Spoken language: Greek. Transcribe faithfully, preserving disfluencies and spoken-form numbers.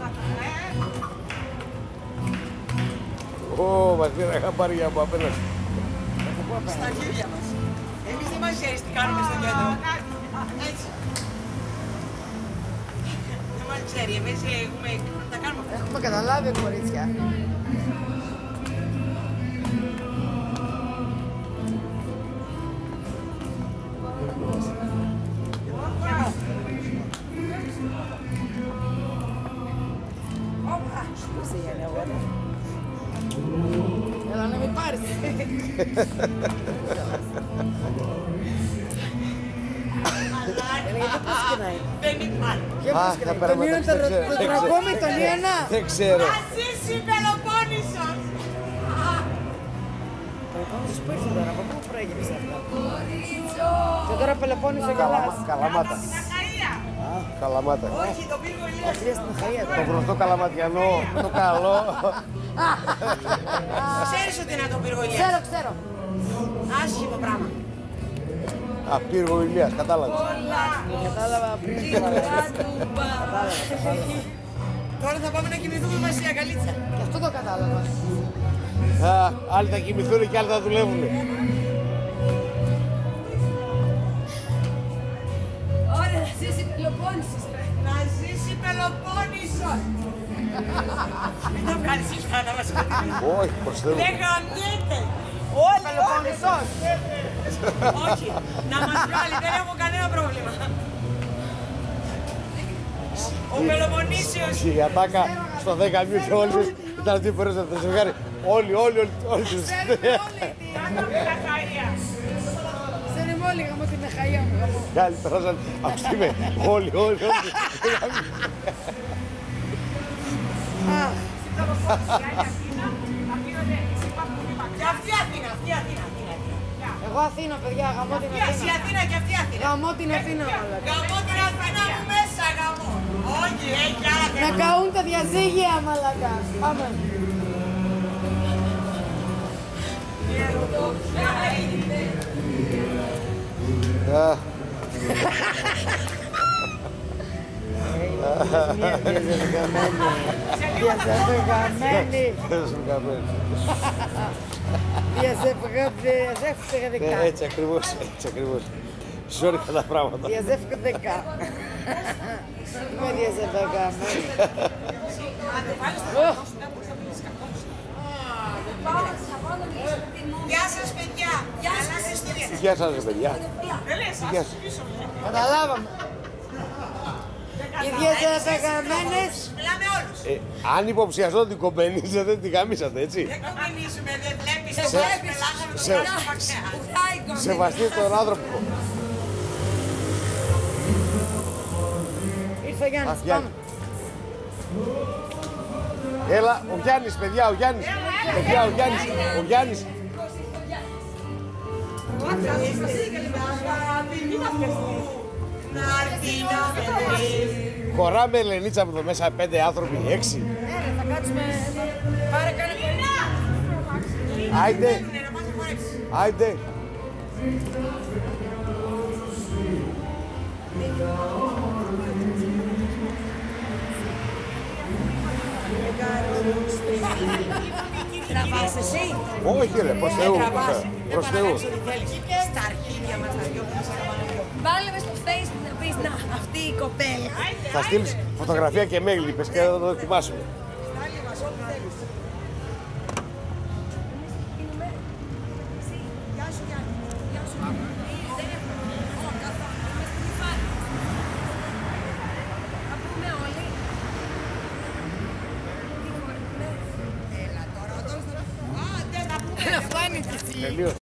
Ω, μας πήρα χαμπάρια από απέναντι. Στα χέρια μας. Εμείς δεν μας ξέρεις τι κάνουμε στο κέντρο. Έτσι. Δεν μας ξέρει, εμείς έχουμε... τα κάνουμε αυτά. Έχουμε καταλάβει, κορίτσια. Έλα να μην πάρεις. Γιατί πώς κοινάει. Δεν υπάρχει. Α, θα πέραμε Τον μεταξύ, δεν ξέρω. το τραγόμι, τον Ιωαννά. Δεν ξέρω. Να ζήσει η Πελοπόννησος. Πελοπόννησος που ήρθε τώρα, από πού προέγυψε αυτά. Και τώρα Πελοπόννησο γελάς. Καλαμάτα. Στην Αχαΐα. Καλαμάτα. Όχι, το πύργο Ηλίας. Αχρία στην Αχαΐα Το τώρα. γνωστό καλαματιανό, το καλό. Ξέρεις ότι είναι το πύργο Ηλίας. Ξέρω, ξέρω. Άσχημο πράγμα. Α, πύργο Ηλίας, κατάλαβες. Κατάλαβα πριν. Τώρα θα πάμε να κοιμηθούμε μαζί, αγκαλίτσα. Και αυτό το κατάλαβα. Α, άλλοι θα κοιμηθούν και άλλοι θα δουλεύουν. Ωραία, να ζήσει η Πελοπόννησος. Να ζήσει η Πελοπόννησος. Μην το βγάλεις σωστά να μας πει. Όχι, προς Θεού. Δεν γαμιέται. Όλοι, Πελοπόννησος. όχι, να μας βγάλει, δεν έχω κανένα πρόβλημα. Ο Πελοποννήσιος. Και η ατάκα στο δέκα μιούτ όλοι ήταν αυτή που φορέσαν το ζευγάρι. Όλοι, όλοι, όλοι, όλοι τους. Ξέρουμε όλοι γαμώ την Αχαΐα μου, γαμώ. Και άλλοι περάσαν, αυτή με, όλοι, όλοι, όλοι. Και αυτή Αθήνα, αυτή Αθήνα, Αθήνα. Εγώ Αθήνα, παιδιά, γαμώ την Αυτή Αθήνα. Αθήνα και αυτή Αθήνα. Γαμώ την Αθήνα, μαλάκα. Γαμώ την Αθήνα μου μέσα, γαμώ. Όχι, έχει άλλα Να θέματα. καούν τα διαζύγια, μαλάκα. Πάμε. Α, Μια διαζευγαμένη. Διαζευγαμένη. δεν σου καμένο. Διαζευγαδικά. Ε, Έτσι ακριβώς, έτσι ακριβώς. Ζόρικα τα πράγματα. Διαζευγαδικά. Είμαι διαζευγαμένη. Γεια σας, παιδιά. Γεια σας, ιστορία. Γεια σας, ρε παιδιά. Δεν λες, Γεια ας σας. πίσω. Καταλάβαμε. Οι διαζευγαμένες. Μιλάμε όλους. Ε, αν υποψιαζόταν την κομπενίζα, δεν την γαμίσατε, έτσι. Δεν κομμενίζουμε, δεν βλέπεις. Δεν το βλέπεις. πελάγαμε το σε- κάνω μακριά. Σεβαστείτε τον άνθρωπο. Ήρθε ο Γιάννης, Α, Γιάννη. πάμε. Έλα, ο Γιάννης, παιδιά, ο Γιάννης. Παιδιά, ο Γιάννης, ο Γιάννης. Να έρθει να με δει. Χωράμε Ελενίτσα από εδώ μέσα πέντε άνθρωποι, έξι. Ναι, ρε, θα κάτσουμε. Πάρε κάνε Άιντε, Ναι, να πας να χορέψεις. άιντε. Τραβάς εσύ. Όχι ρε, προς Θεού. Τραβάς. Προς Δεν Θεού. παρακάνεις ό,τι θέλεις. Στα αρχίδια μας τα δυο που μας αγαπάνε. Βάλε με στο Facebook να πεις να, αυτή η κοπέλα. Θα στείλεις φωτογραφία και mail, είπες, και θα το δοκιμάσουμε. Στάλει μας ό,τι θέλεις. Γεια σου Γιάννη. Γεια σου. Δεν έχουμε. Ω, καθόλου. Είμαστε στη φάση. Θα πούμε όλοι. Τι χωρί, ναι. Έλα τώρα. Α, δεν θα πούμε. Φτάνει και εσύ. Τελείως.